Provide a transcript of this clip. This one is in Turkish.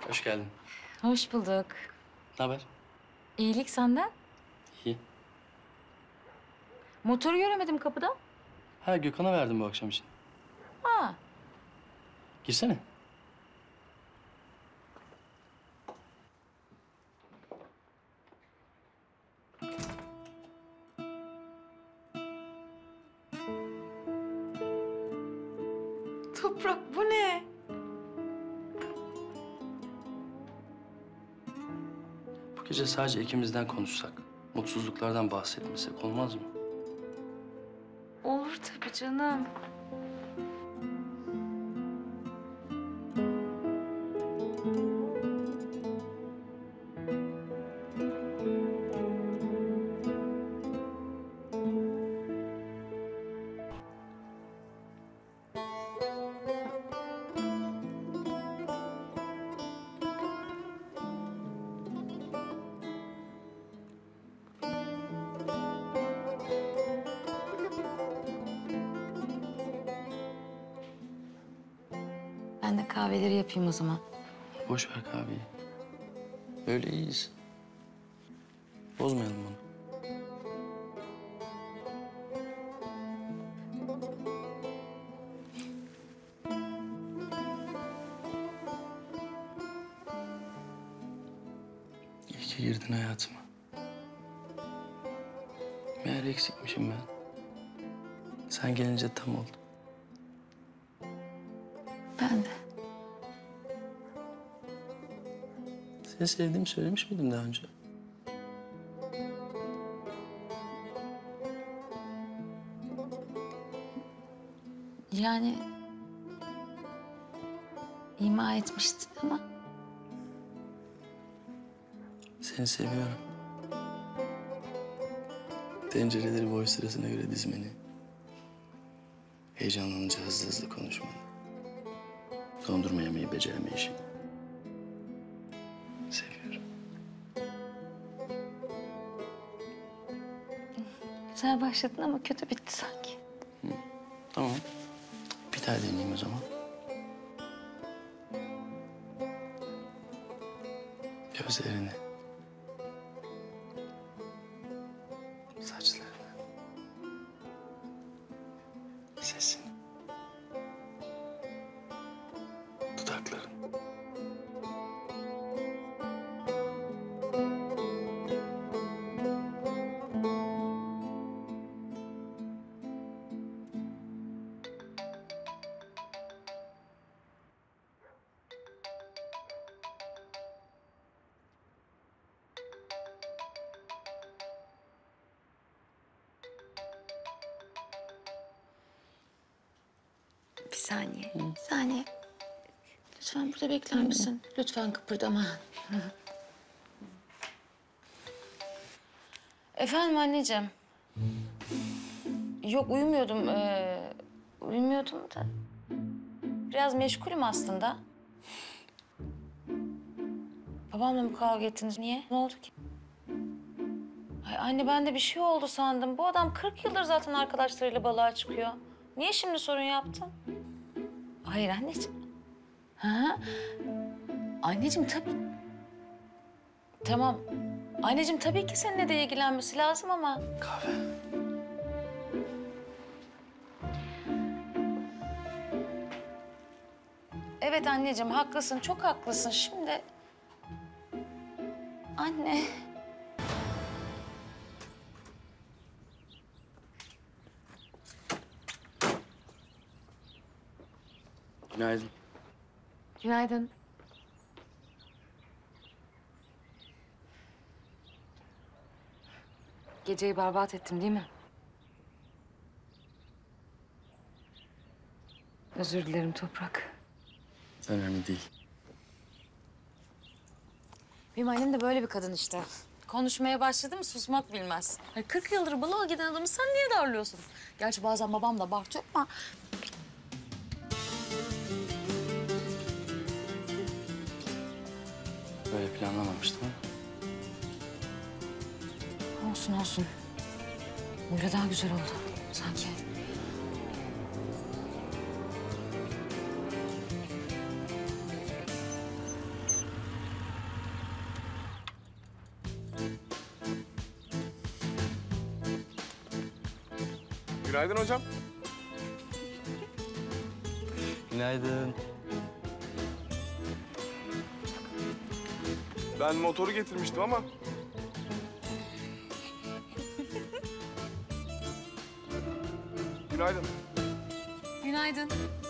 Hoş geldin. Hoş bulduk. Ne haber? İyilik senden. İyi. Motoru göremedim kapıda. Ha, Gökhan'a verdim bu akşam için. Ha. Girsene. Toprak bu ne? Bu gece sadece ikimizden konuşsak, mutsuzluklardan bahsetmesek olmaz mı? Olur tabii canım. Ben de kahveleri yapayım o zaman. Boş ver kahveyi. Öyle iyiyiz. Bozmayalım bunu. İyi ki girdin hayatıma. Meğer eksikmişim ben. Sen gelince tam oldu. Ben de. Seni sevdiğimi söylemiş miydim daha önce? Yani ima etmiştin ama Seni seviyorum. Tencereleri boy sırasına göre dizmeni. Heyecanlanınca hızlı hızlı konuşmanı. Dondurma yemeyi beceremeyişini. Seviyorum. güzel başladın ama kötü bitti sanki. Tamam. Bir daha deneyeyim o zaman. Gözlerini. Saçlarını. Sesini. Dudaklarını. Bir saniye. Bir saniye. Lütfen burada bekler misin? Lütfen kıpırdama. Efendim anneciğim. Yok uyumuyordum. Uyumuyordum da. Biraz meşgulüm aslında. Babamla mı kavga ettiniz? Niye? Ne oldu ki? Ay anne ben de bir şey oldu sandım. Bu adam 40 yıldır zaten arkadaşlarıyla balığa çıkıyor. Niye şimdi sorun yaptın? Hayır anneciğim. Ha? Anneciğim tabii. Tamam. Anneciğim tabii ki seninle de ilgilenmesi lazım ama. Kahve. Evet anneciğim haklısın. Çok haklısın. Şimdi... Anne. Günaydın. Günaydın. Geceyi berbat ettim değil mi? Özür dilerim Toprak. Önemli değil. Benim annem de böyle bir kadın işte. Konuşmaya başladı mı susmak bilmez. 40 yıldır balığa giden adamı sen niye darlıyorsun? Gerçi bazen babam da abartıyor ama... Böyle planlamamıştım ama. Olsun olsun. Böyle daha güzel oldu sanki. Günaydın hocam. Günaydın. Ben motoru getirmiştim ama... Günaydın. Günaydın.